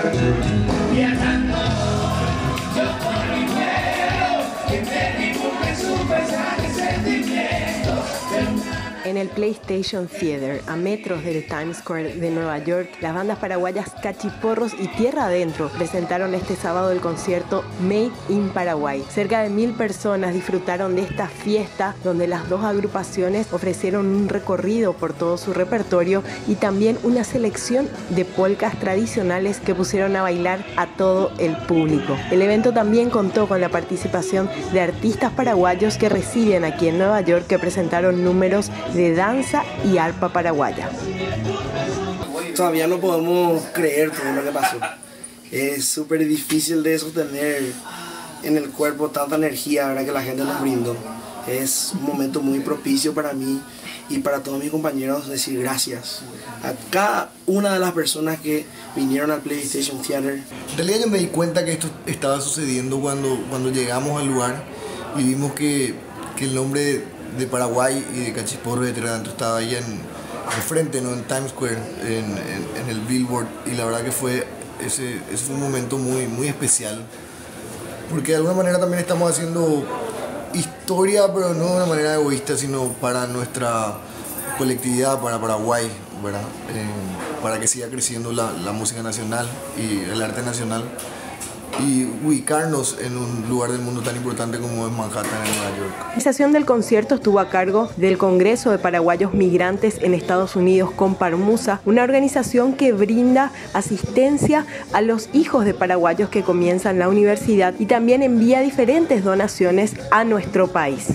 Viajando, yo por mi vuelo, que me dibuje su paisaje, sentimientos. En el PlayStation Theater, a metros del Times Square de Nueva York, las bandas paraguayas Cachiporros y Tierra Adentro presentaron este sábado el concierto Made in Paraguay. Cerca de 1000 personas disfrutaron de esta fiesta, donde las dos agrupaciones ofrecieron un recorrido por todo su repertorio y también una selección de polcas tradicionales que pusieron a bailar a todo el público. El evento también contó con la participación de artistas paraguayos que residen aquí en Nueva York, que presentaron números de danza y arpa paraguaya. Todavía no podemos creer todo lo que pasó. Es súper difícil de sostener en el cuerpo tanta energía, ¿verdad?, que la gente nos brindó. Es un momento muy propicio para mí y para todos mis compañeros decir gracias a cada una de las personas que vinieron al PlayStation Theater. En realidad yo me di cuenta que esto estaba sucediendo cuando llegamos al lugar y vimos que el nombre de Paraguay y de Cachiporro de Tierra Adentro estaba ahí al frente, ¿no?, en Times Square, en el billboard, y la verdad que ese fue un momento muy, muy especial, porque de alguna manera también estamos haciendo historia, pero no de una manera egoísta, sino para nuestra colectividad, para Paraguay, ¿verdad? Para que siga creciendo la música nacional y el arte nacional, y ubicarnos en un lugar del mundo tan importante como es Manhattan, en Nueva York. La organización del concierto estuvo a cargo del Congreso de Paraguayos Migrantes en Estados Unidos, Comparmusa, una organización que brinda asistencia a los hijos de paraguayos que comienzan la universidad y también envía diferentes donaciones a nuestro país.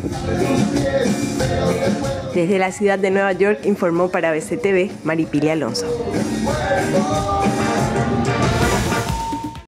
Desde la ciudad de Nueva York informó para BCTV Maripili Alonso.